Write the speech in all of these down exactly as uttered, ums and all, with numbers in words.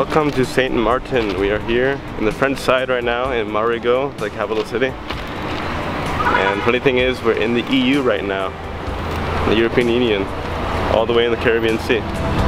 Welcome to Saint Martin. We are here in the French side right now in Marigot, the capital city. And funny thing is, we're in the E U right now, the European Union, all the way in the Caribbean Sea.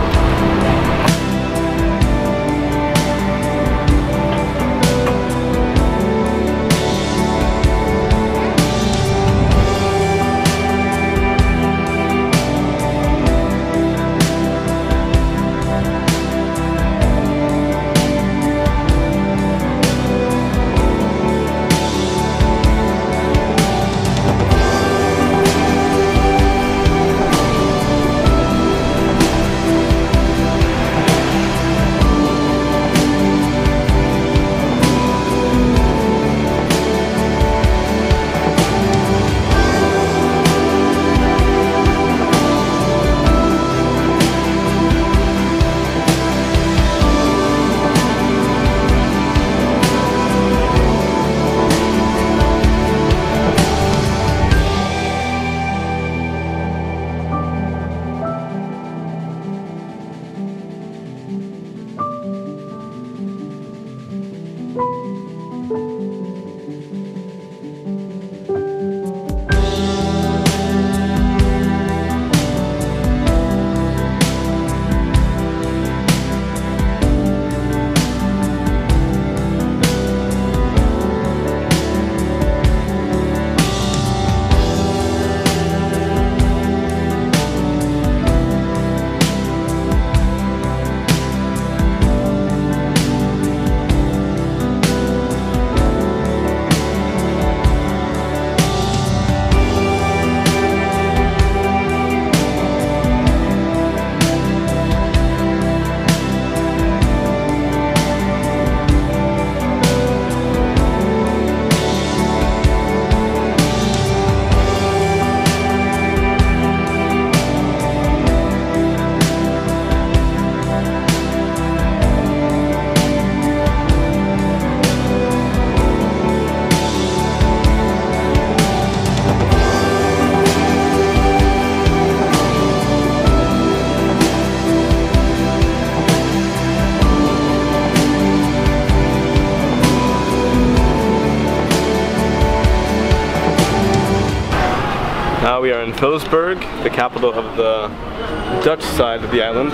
Now we are in Philipsburg, the capital of the Dutch side of the island.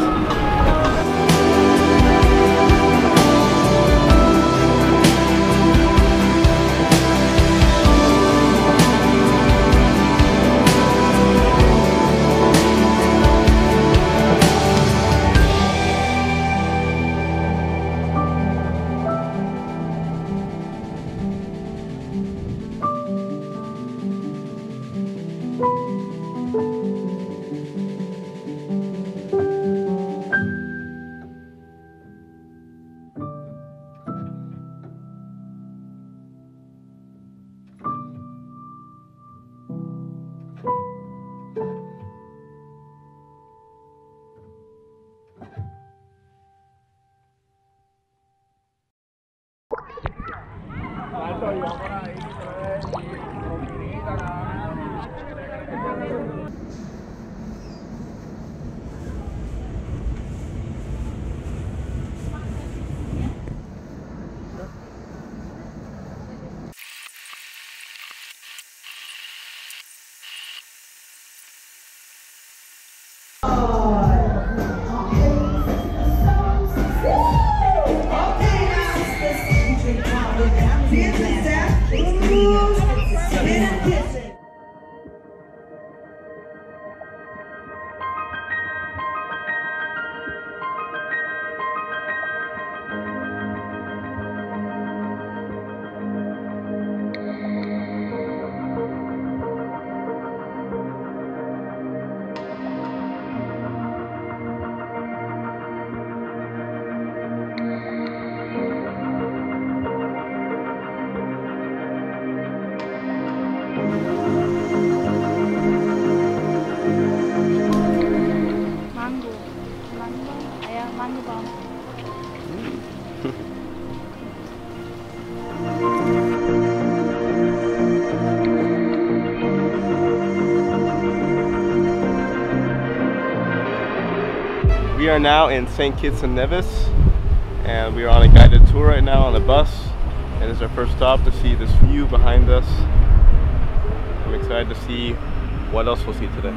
We are now in Saint Kitts and Nevis, and we are on a guided tour right now on the bus, and it's our first stop to see this view behind us. I'm excited to see what else we'll see today.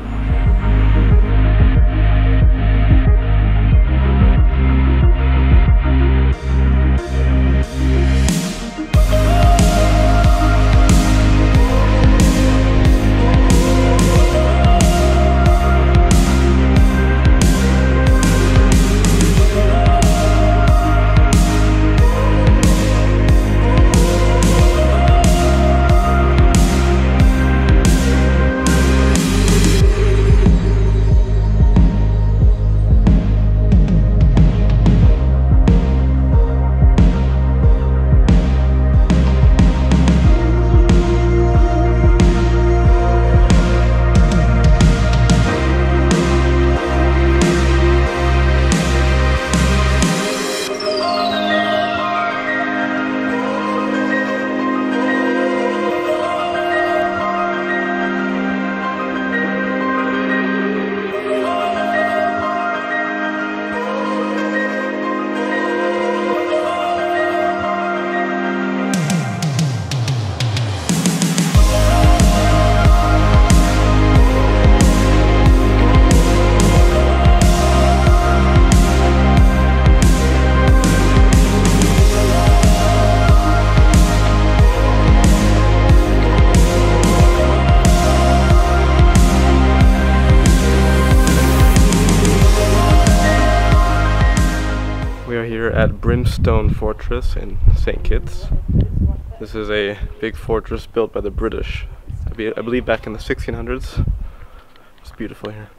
At Brimstone Fortress in Saint Kitts. This is a big fortress built by the British, I, be, I believe back in the sixteen hundreds. It's beautiful here.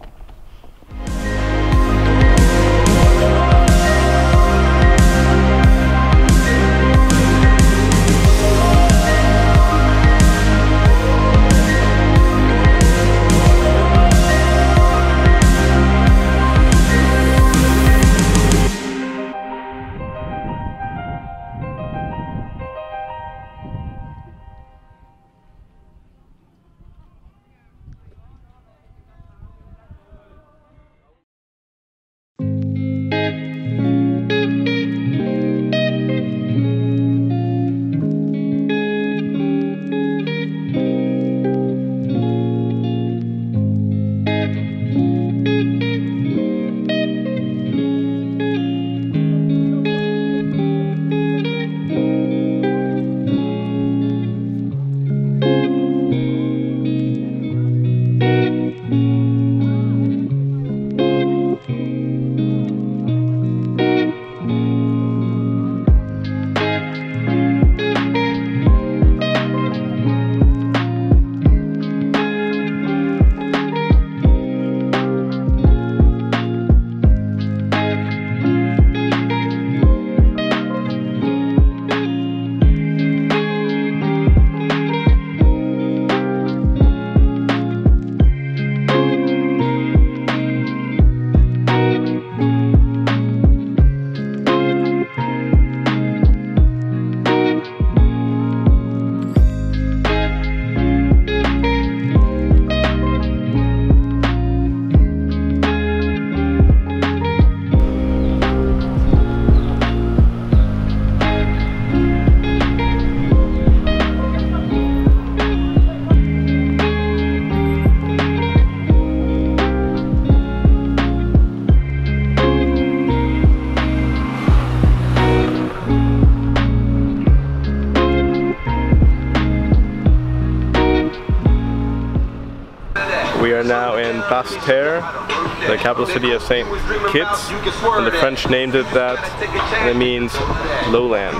We are now in Basse-Terre, the capital city of Saint Kitts, and the French named it that, and it means lowland.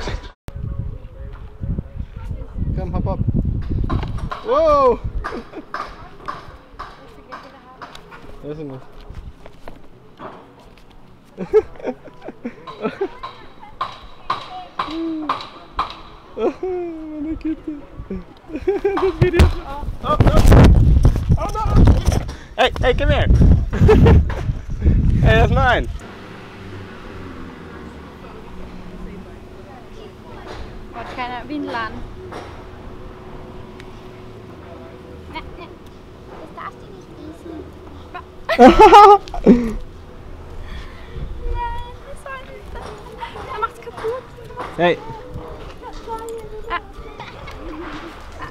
Come, hop up. Whoa! Isn't it? Meine Kitte. Das Video. Oh, oh. Oh no! Hey, hey, come here! Hey, that's mine! What kind of Vinland? Ne, ne. Das darfst du nicht essen. Nein, das soll nicht sein. Hey! Ah. Ah.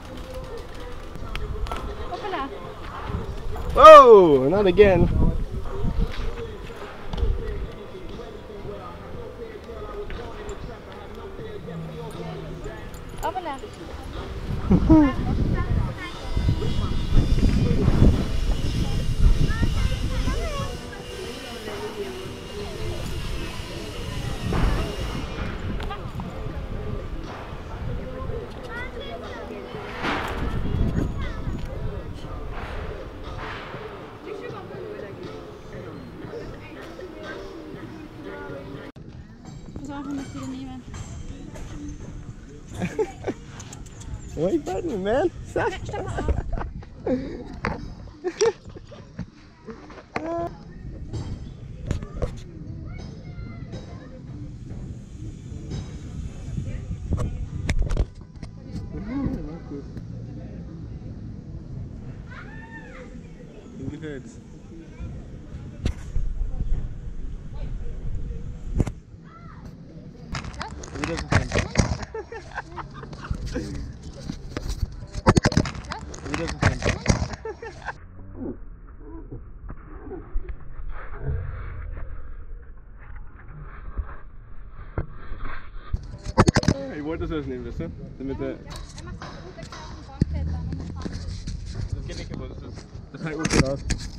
Hoppala. Whoa! Not again! Hoppala. Pass auf, wir müssen wieder nehmen. Why are you biting me, man? Stop! Stopp mal auf. Mir gefällt's. Wieder so fern. Wieder so fern. Ich wollte das nehmen, weißt du? Damit der... Das geht nicht kaputt, das ist... Das kann ich gut raus.